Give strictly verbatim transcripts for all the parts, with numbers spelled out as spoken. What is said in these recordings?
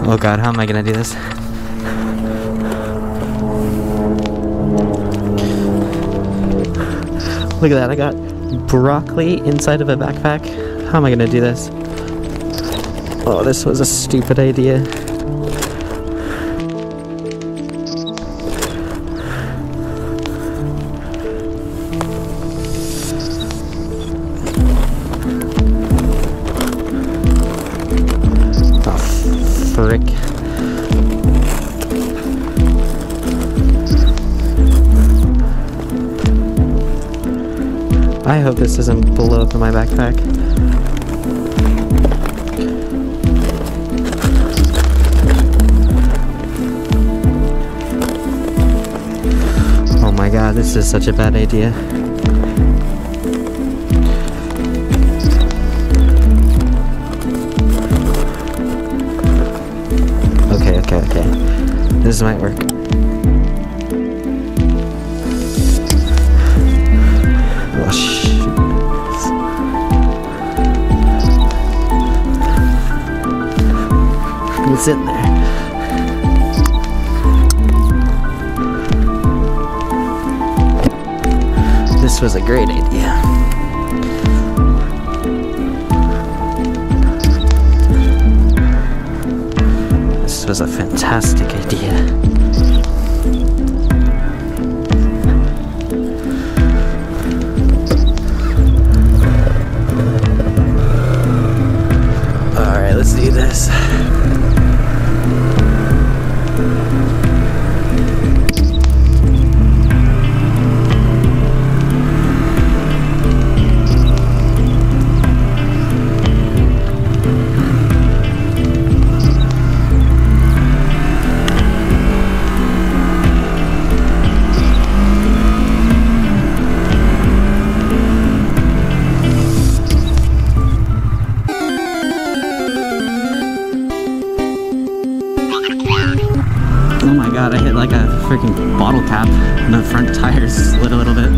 Oh god, how am I gonna do this? Look at that, I got broccoli inside of a backpack. How am I gonna do this? Oh, this was a stupid idea. Frick. I hope this doesn't blow up in my backpack. Oh my god, this is such a bad idea. Okay, okay, okay. This might work. Oh, shoot. What's in there? This was a great idea. This was a fantastic idea. Alright, let's do this. Oh my god, I hit like a freaking bottle cap and the front tires slid a little bit.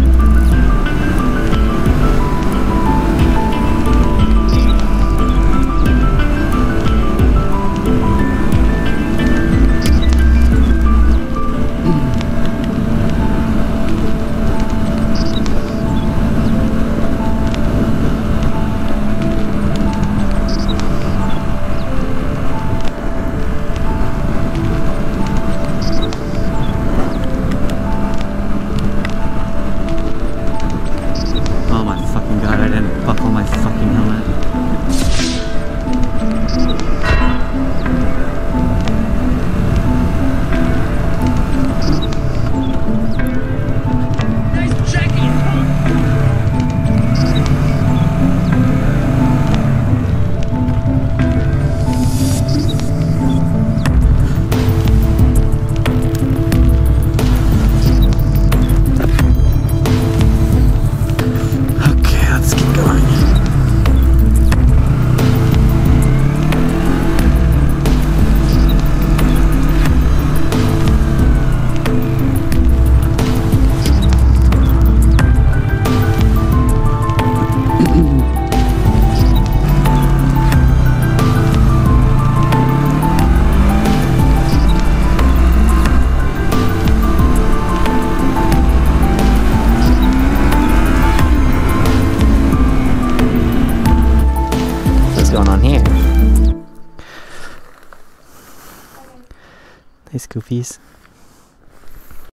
Going on here? Nice goofies.